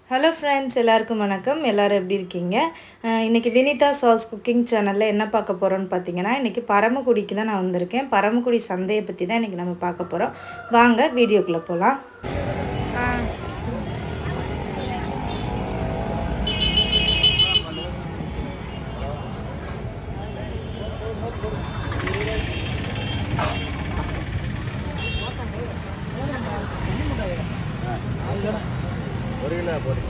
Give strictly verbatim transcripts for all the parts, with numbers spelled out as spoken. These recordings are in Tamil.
Hello friends, எல்லாருக்கும் வணக்கம். எல்லாரும் எப்படி இருக்கீங்க? இன்னைக்கு வினிதா சாஸ் குக்கிங் சேனல்ல என்ன பார்க்க போறோம்னு பாத்தீங்கன்னா இன்னைக்கு பரமக்குடிக்கு தான் நான் வந்திருக்கேன். பரமக்குடி சந்தையை பத்தி தான் இன்னைக்கு நம்ம பார்க்க போறோம். வாங்க வீடியோக்குள்ள போலாம். ஒரு கிலோ போடுங்க.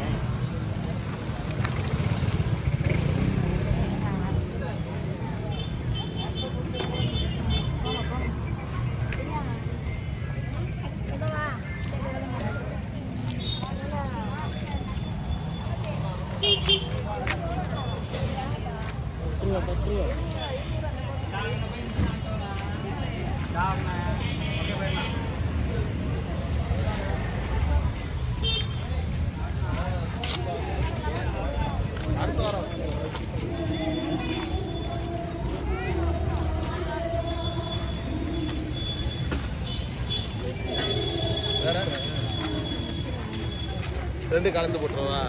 ரெண்டு கலந்து போட்டுருவா.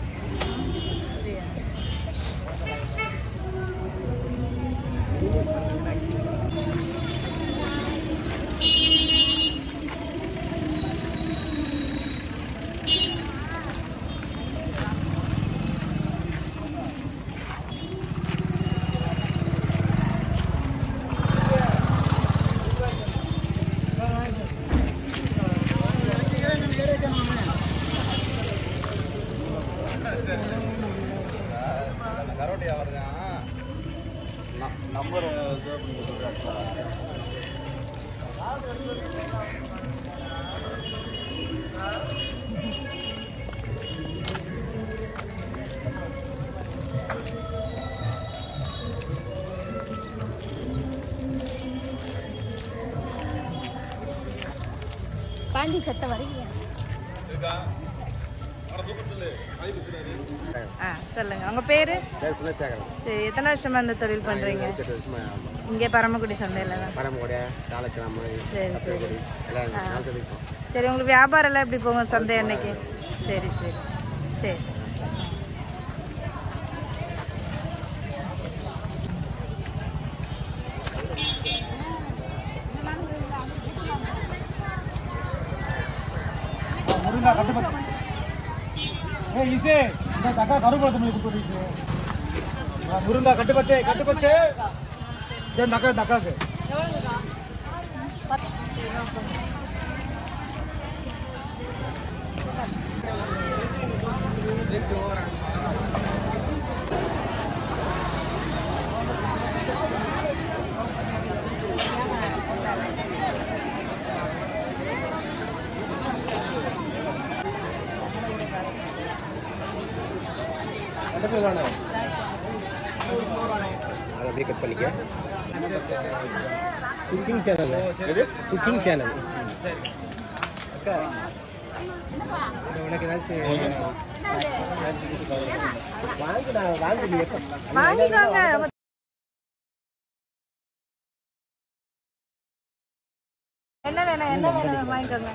கரோட்டி வருங்க. நம்பர் சேவ் பண்ணி கொடுத்துருக்காங்க. பாண்டி சத்த வரீங்க இருக்கா? அட தூக்கு சொல்லு. ஐ வித்துறாரு. ஆ சொல்லுங்க. உங்க பேரு? பேசுனா சேகரன். சரி, எத்தனை வருஷமா இந்த தொழில் பண்றீங்க? இங்க பரமக்குடி சந்தையில தான். பரமக்குடி, தாளக்கிராம, சரி சரி. எல்லாம் நாலு தெரியும். சரி, உங்களுக்கு வியாபாரம் எல்லாம் எப்படி போகும் சந்தை அன்னைக்கு? சரி சரி. சரி. முருங்கா கட்டுப்பத்து ஏ இசே இந்த தக்கா கருபுரத்து மேல குடுத்து இசே முருங்கா கட்டுப்பத்து கட்டுப்பத்து இந்த தக்கா தக்காக்கு அப்படியே கட் பண்ணிக்க. குக்கிங் சேனல் எது? Cooking channel. அக்கா உனக்கு ஏதாச்சும் வாங்கிடா வாங்கி வாங்கிக்கோங்க. என்ன வேணும் என்ன வேணும் வாங்கிக்கோங்க.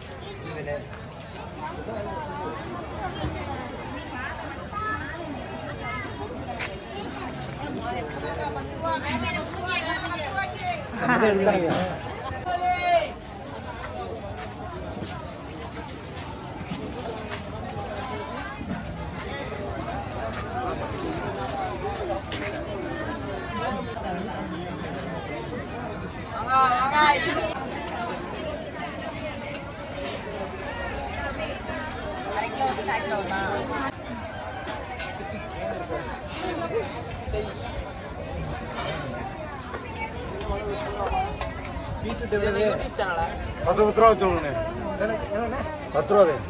பத்து பத்து ரூபா வச்சோம்ண்ணே. பத்து ரூபா அது.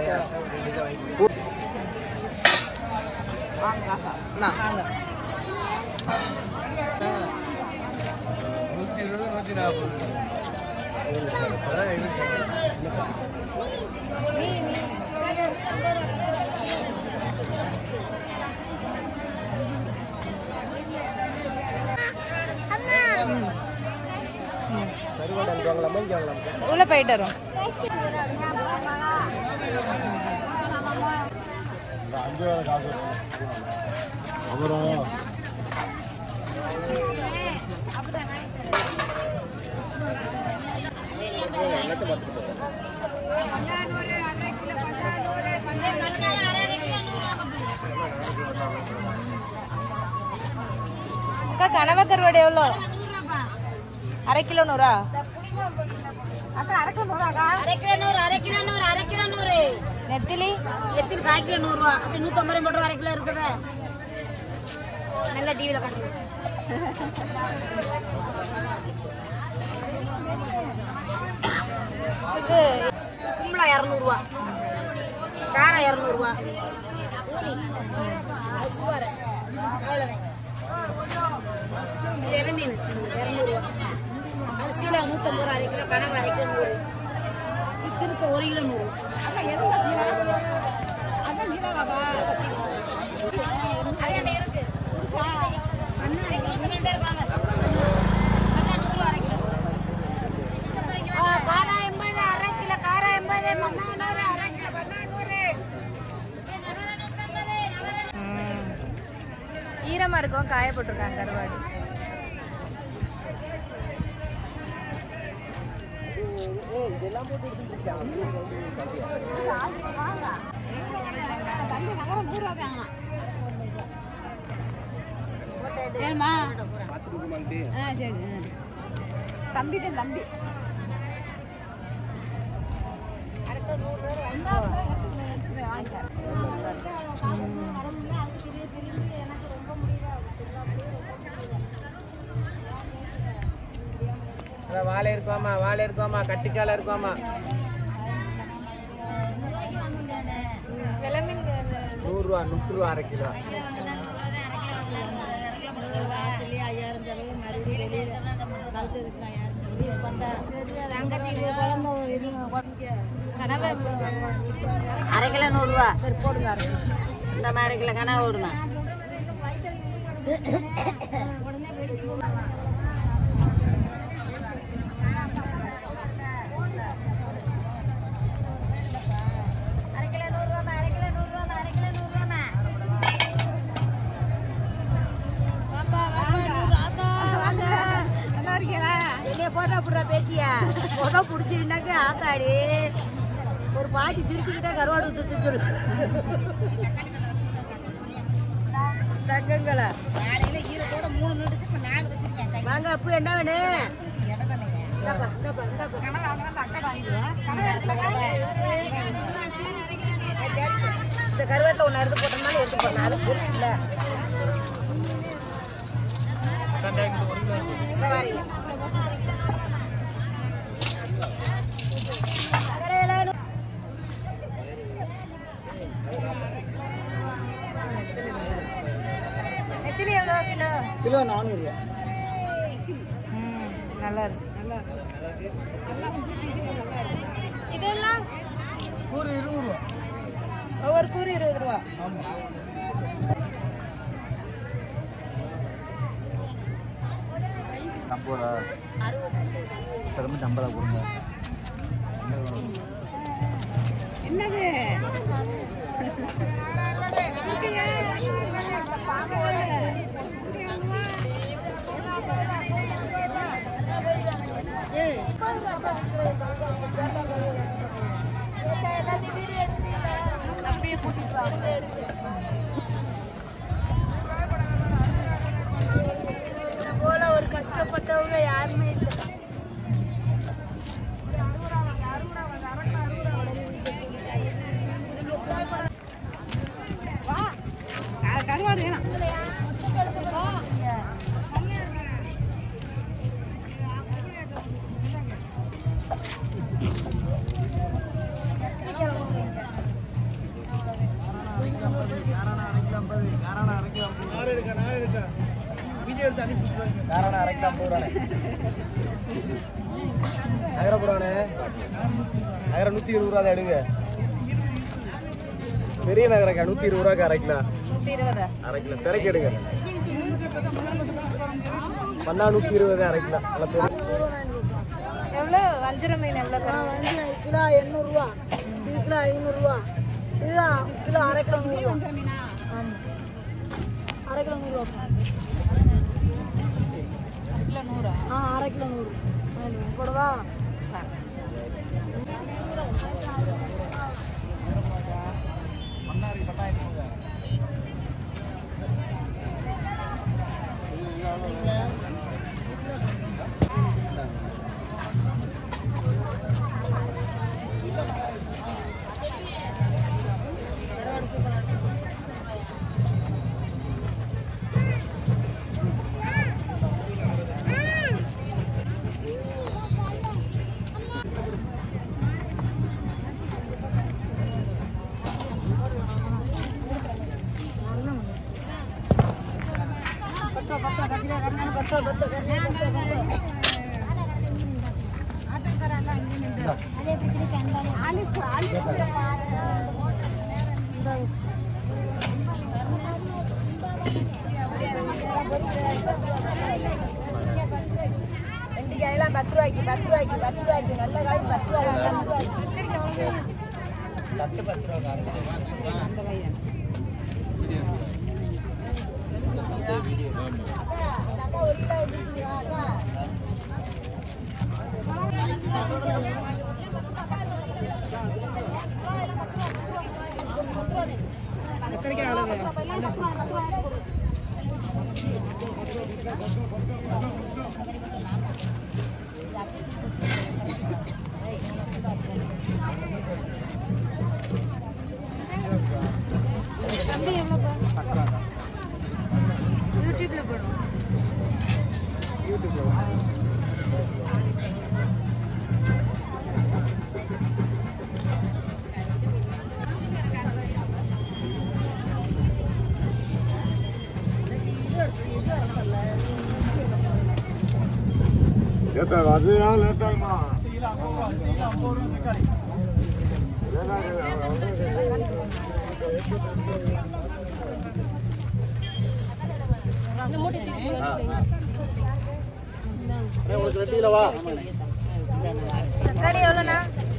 நூற்றி இருபது நூற்றி நாற்பது உள்ள போயிட்டு வரோம். அஞ்சு வேலை காசு அப்புறம் அக்கா கனவா கருவாடு எவ்வளோ? அரை கிலோ நூறா? அக்கா அரை கிலோ நூறாக்கா? அரை கிலோ நூறு அரை கிலோ நூறு அரை கிலோ நூறு. நெத்திலி எத்தனை கால் கிலோ நூறுரூவா அப்படி நூற்றம்பது ரூபாய் போட்டு அரை கிலோ இருக்குதா? நல்லா டிவியில் காட்டுது. இது கும்பலா இரநூறுவா, காரம் இரநூறுவா, ஊனி அது சுவாரை அவ்வளோதான். இது இலை மீன் இரநூறுவா, அது சீலா நூற்றம்பது ரூபா அரை கிலோ, கனவு அரை கிலோ நூறு, திருக்க ஒரு கிலோ நூறு. அது என்ன இருக்கு காரம் எண்பது அரை கிலோ, காரம் எண்பது பன்னெண்டு அரை கிலோ பன்னெண்டு. ஈரமா இருக்கும், காய போட்டிருக்காங்க கருவாடு. தம்பி தான் தம்பி வாழை இருக்குவாமா, வாழை இருக்குவாமா, கட்டிக்கால இருக்குவாமா. நூறுரூவா நூறுரூவா அரை கிலோ. அரை கிலோ நூறுரூவா. சரி போடுங்க, இந்த மாதிரி அரை கிலோ கனவு விடுமா. அரை கிலோ நூறுரூவாமா, அரை கிலோ நூறுரூவாமா, அரை கிலோ நூறுரூவாமா. நல்லா இருக்கீங்களா? என்னைய போட்டோ போடுற பேத்தியா? போட்டோ பிடிச்சிருந்தாக்க ஆத்தாடி ஒரு பாட்டி சிரிச்சுக்கிட்டே கருவாடு சுத்து தங்கங்களா. நாளையில ஈரத்தோட மூணு நிமிடத்துக்கு இப்போ நாலு வச்சிருக்கேன். வாங்க அப்போ என்ன வேணும்? இந்த கருவேட்டில் ஒன்று எடுத்து போட்டோம்னாலும் எடுத்து போடணும், அது பெருசு இல்லை. நெத்திலி எவ்வளோ கிலோ? கிலோ நானூறுரூவா. ம் நல்லா இருக்கு. இதெல்லாம் ஒரு இருபது ரூபா. ஒவ்வொரு கூறு இருபது ரூபா. ஐம்பது ரூபா திரும்ப ஐம்பதா கொடுங்க. என்னது அப்படியே கூட்டிட்டு வாங்க. போல ஒரு கஷ்டப்பட்டவங்க யாருமே இல்லை. கருவாடு வேணாம். நகரம் நூற்றி இருபது ரூபா எடுங்க. பெரிய நகரக்கா நூற்றி இருபது ரூபாய்க்கு அரை கிலோ. நூற்றி இருபதா? அரை கிலோ பிறக்கி எடுங்க. பண்ணா நூற்றி இருபது அரை கிலோ. நல்லா பெரிய எவ்வளோ வஞ்சிர மீன் எவ்வளோ? கிலோ எண்ணூறுரூவா, இது கிலோ ஐநூறுரூவா. இதுதான் கிலோ அரை கிலோ நூறு ரூபா. ஆமாம், அரை கிலோ நூறு ரூபா. கிலோ நூறா? ஆ, அரை கிலோ நூறு போடவா? வெண்டிக்காயெல்லாம் பத்து ரூபாய்க்கு பத்து ரூபாய்க்கு பத்து ரூபாய்க்கு நல்ல காய் பத்து ரூபாய்க்கு பத்து ரூபாய்க்கு தட்டு பத்து ரூபா அந்த காய் அக்கா அந்த அக்கா ஒரு கிலோ வந்துருச்சுங்களா அக்கா? தம்பி எவ்வளோப்பா? யூடியூப்ல போடும். யூடியூப்ல ஏத்தா அதுனா லேட் ஆகுமா? உங்களுக்கு ரெண்டு கிலோவா? தக்காளி எவ்வளோண்ணா?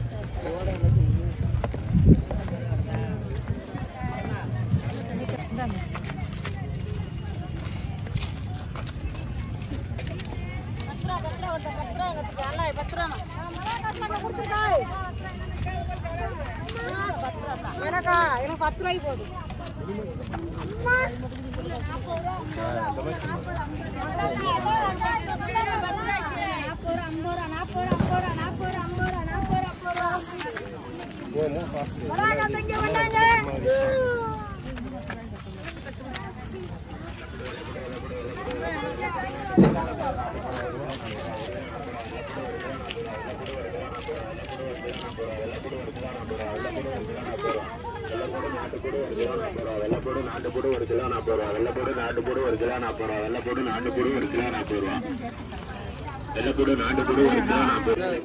எனக்கா எனக்கு பத்து ரூபாய்க்கு போகுது. வெள்ளப்பூடு நாட்டுப்பூடு ஒரு கிலோ நாற்பது ரூபா. வெள்ளப்பூடு நாட்டுப்பூடு ஒரு கிலோ நாற்பது ரூபா. வெள்ளப்பூடு நாட்டுப்பூடு ஒரு கிலோ நாற்பது ரூபா. வெள்ளப்பூடு நாட்டுப்பூடு ஒரு கிலோ நாற்பது ரூபா.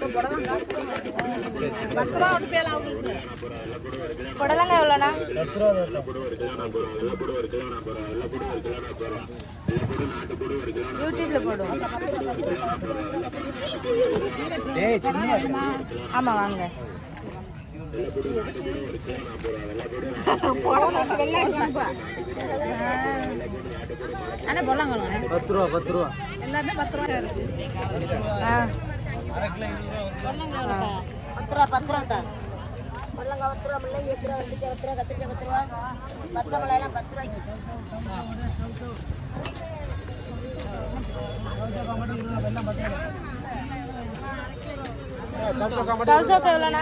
பத்து ரூபா ஒரு பேல அவங்களுக்கு. புடலங்க எவ்வளோண்ணா? பத்து ரூபா தான். வெள்ளப்பூடு ஒரு கிலோ நாற்பது ரூபா. வெள்ளப்பூடு ஒரு கிலோ நாற்பது ரூபா. வெள்ளப்பூடு ஒரு கிலோ நாற்பது ரூபா. வெள்ளப்பூடு நாட்டுப்பூடு ஒரு கிலோ யூடியூப்ல போடுவோம். டேய் சும்மா ஆமாம் வாங்க. ஆனால் பொல்லாங்க பத்து ரூபா பத்து ரூபா. எல்லாருமே பத்து ரூபா இருக்கு. ஆ பத்து ரூபா பத்து ரூபா தான். பொல்லங்காய் பத்து ரூபா, முள்ளங்கி பத்து ரூபா, வெண்டிக்காய் பத்து ரூபா, கத்திரிக்காய் பத்து ரூபா, பச்சை மிளகாய்லாம் பத்து ரூபாய்க்கு. சவுசவுக்கு எவ்வளோண்ணா?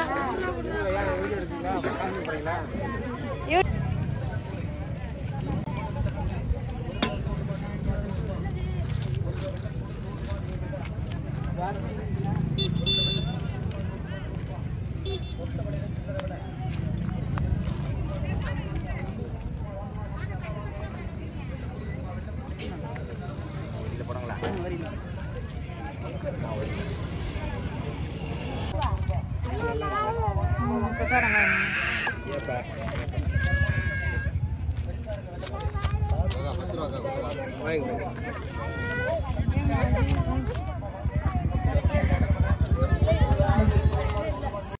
வாங்க